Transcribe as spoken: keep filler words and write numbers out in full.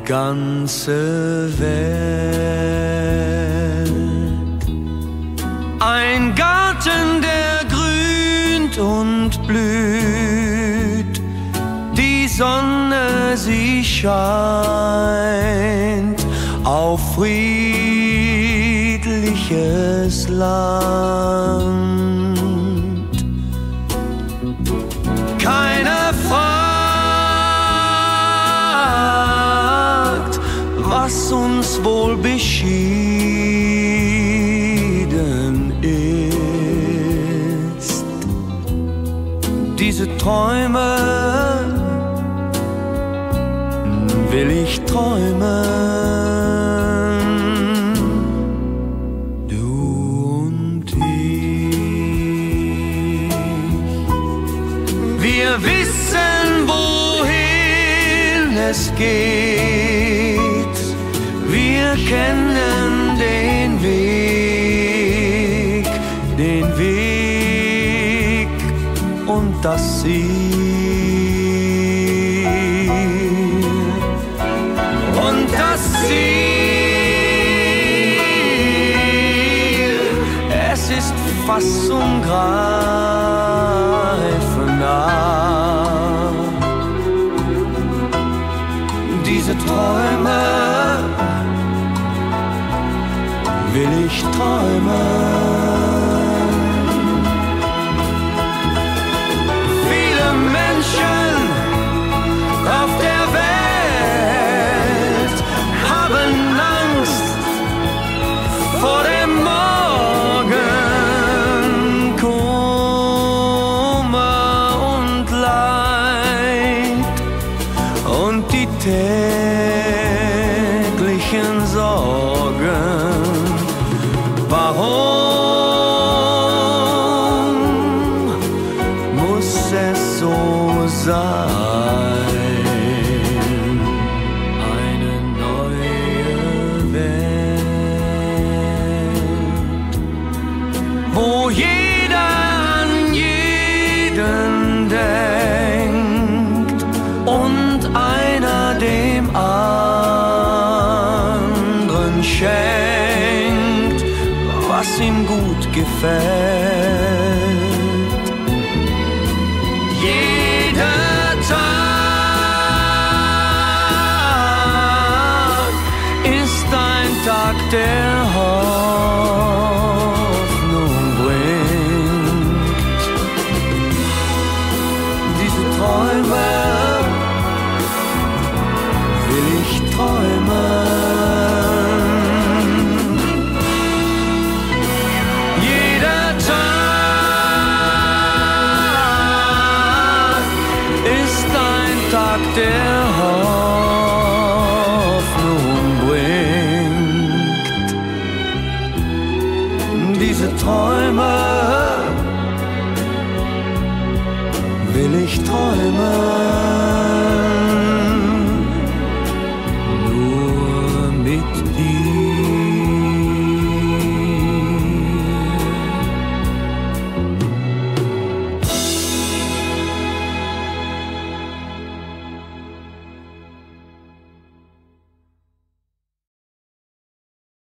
ganze Welt. Ein Garten, der grünt und blüht, die Sonne, sie scheint auf friedliches Land. Keiner fragt, was uns wohl beschieden ist. Diese Träume will ich träumen, du und ich. Wir wissen, wohin es geht, wir kennen den Weg, den Weg und das Ziel. Und das Ziel, es ist fast zum Greifen nah. Diese Träume will ich träumen. Viele Menschen auf der Welt haben Angst vor dem Morgen, Kummer und Leid und die täglichen Sorgen. Warum muss es so sein? Eine neue Welt, wo jeder an jeden denkt und einer dem anderen schenkt, was ihm gut gefällt. Jeder Tag ist ein Tag, der Hoffnung bringt. Diese Träume will ich träumen. Der Hoffnung bringt. Diese Träume will ich träumen.